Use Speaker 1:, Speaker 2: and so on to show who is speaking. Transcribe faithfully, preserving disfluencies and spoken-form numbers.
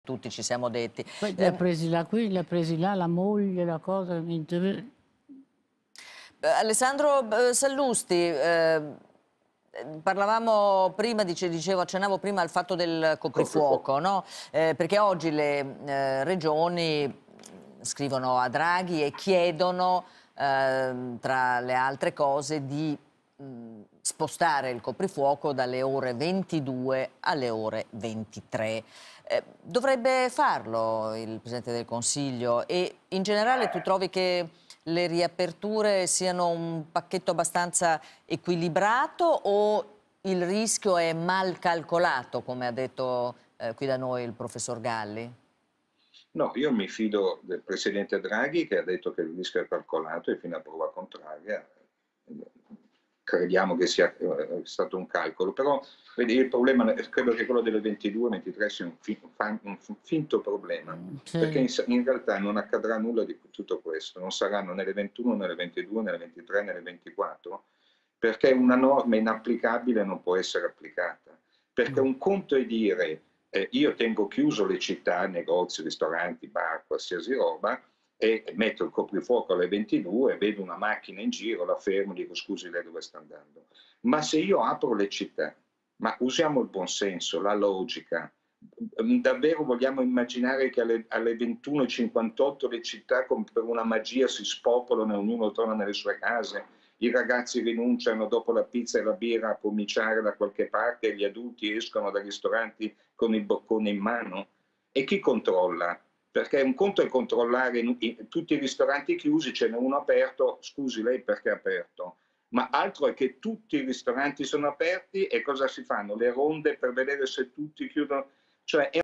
Speaker 1: Tutti ci siamo detti.
Speaker 2: Poi li ha
Speaker 1: Ehm
Speaker 2: presi là qui, li ha presi là, la moglie, la cosa, mi inter
Speaker 1: Beh, Alessandro b Sallusti, ehm, ehm, parlavamo prima, dice dicevo accennavo prima al fatto del
Speaker 3: Coprifuoco.
Speaker 1: coprifuoco, no, ehm, perché oggi le, ehm, regioni, mhmm, scrivono a Draghi e chiedono, ehm, tra le altre cose, di, mhmm, spostare il coprifuoco dalle ore ventidue alle ore ventitré. Ehm, dovrebbe farlo il Presidente del Consiglio e in generale tu trovi che le riaperture siano un pacchetto abbastanza equilibrato o il rischio è mal calcolato, come ha detto, ehm, qui da noi il professor Galli?
Speaker 3: No, io mi fido del presidente Draghi che ha detto che il rischio è calcolato e fino a prova contraria crediamo che sia eh, stato un calcolo, però vedi, il problema credo che quello delle ventidue ventitré sia un, fi, un finto problema, perché
Speaker 2: sì.
Speaker 3: in, in realtà non accadrà nulla di tutto questo, non saranno nelle ventuno, nelle ventidue, nelle ventitré, nelle ventiquattro, perché una norma inapplicabile non può essere applicata, perché un conto è dire eh, io tengo chiuso le città, negozi, ristoranti, bar, qualsiasi roba, e metto il coprifuoco alle ventidue, vedo una macchina in giro, la fermo, dico scusi lei dove sta andando. Ma se io apro le città, ma usiamo il buonsenso, la logica, davvero vogliamo immaginare che alle, alle ventuno e cinquantotto le città come per una magia si spopolano e ognuno torna nelle sue case? I ragazzi rinunciano dopo la pizza e la birra a cominciare da qualche parte e gli adulti escono dai ristoranti con il boccone in mano? E chi controlla? Perché un conto è controllare in, in, tutti i ristoranti chiusi, ce n'è uno aperto, scusi lei perché è aperto? Ma altro è che tutti i ristoranti sono aperti e cosa si fanno? Le ronde per vedere se tutti chiudono? Cioè, è